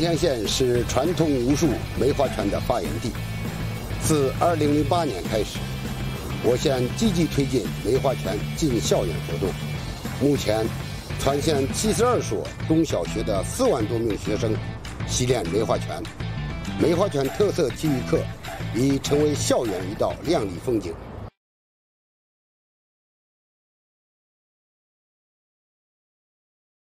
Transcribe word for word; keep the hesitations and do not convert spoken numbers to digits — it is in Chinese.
县县是传统武术梅花拳的发源地。自二零零八年开始，我县积极推进梅花拳进校园活动。目前，全县七十二所中小学的四万多名学生习练梅花拳。梅花拳特色体育课已成为校园一道亮丽风景。